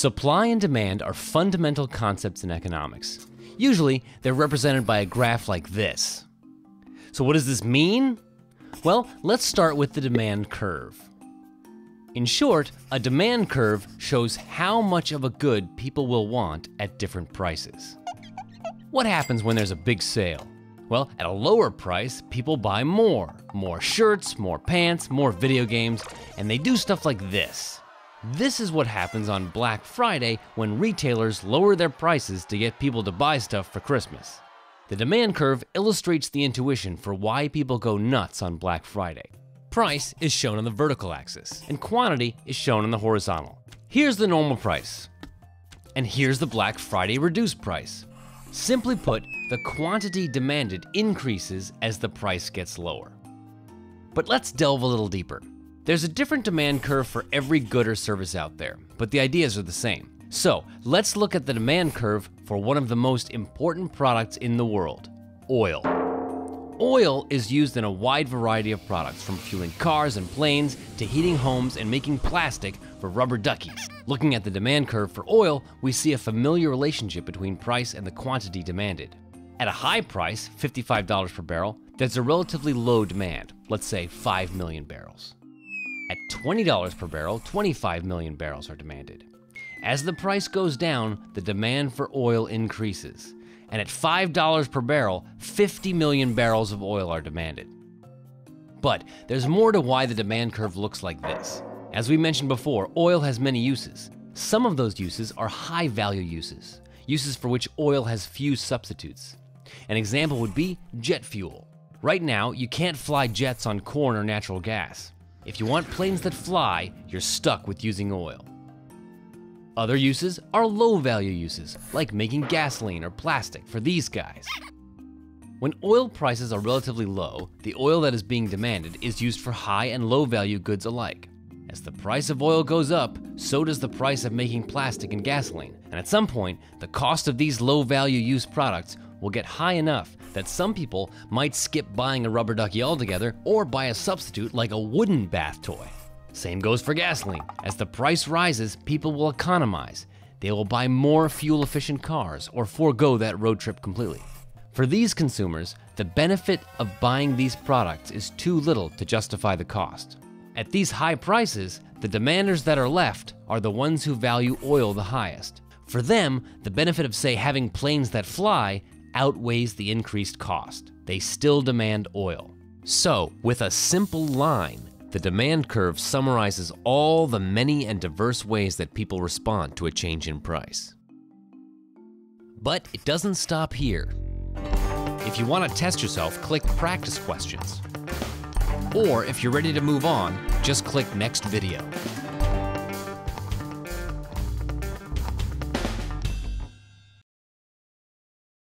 Supply and demand are fundamental concepts in economics. Usually, they're represented by a graph like this. So what does this mean? Well, let's start with the demand curve. In short, a demand curve shows how much of a good people will want at different prices. What happens when there's a big sale? Well, at a lower price, people buy more. More shirts, more pants, more video games, and they do stuff like this. This is what happens on Black Friday when retailers lower their prices to get people to buy stuff for Christmas. The demand curve illustrates the intuition for why people go nuts on Black Friday. Price is shown on the vertical axis, and quantity is shown on the horizontal. Here's the normal price, and here's the Black Friday reduced price. Simply put, the quantity demanded increases as the price gets lower. But let's delve a little deeper. There's a different demand curve for every good or service out there, but the ideas are the same. So let's look at the demand curve for one of the most important products in the world, oil. Oil is used in a wide variety of products, from fueling cars and planes to heating homes and making plastic for rubber duckies. Looking at the demand curve for oil, we see a familiar relationship between price and the quantity demanded. At a high price, $55 per barrel, there's a relatively low demand, let's say 5 million barrels. At $20 per barrel, 25 million barrels are demanded. As the price goes down, the demand for oil increases. And at $5 per barrel, 50 million barrels of oil are demanded. But there's more to why the demand curve looks like this. As we mentioned before, oil has many uses. Some of those uses are high-value uses, uses for which oil has few substitutes. An example would be jet fuel. Right now, you can't fly jets on corn or natural gas. If you want planes that fly, you're stuck with using oil. Other uses are low-value uses, like making gasoline or plastic for these guys. When oil prices are relatively low, the oil that is being demanded is used for high and low-value goods alike. As the price of oil goes up, so does the price of making plastic and gasoline, and at some point, the cost of these low-value use products will get high enough that some people might skip buying a rubber ducky altogether or buy a substitute like a wooden bath toy. Same goes for gasoline. As the price rises, people will economize. They will buy more fuel-efficient cars or forego that road trip completely. For these consumers, the benefit of buying these products is too little to justify the cost. At these high prices, the demanders that are left are the ones who value oil the highest. For them, the benefit of, say, having planes that fly outweighs the increased cost. They still demand oil. So, with a simple line, the demand curve summarizes all the many and diverse ways that people respond to a change in price. But it doesn't stop here. If you want to test yourself, click Practice Questions. Or if you're ready to move on, just click Next Video.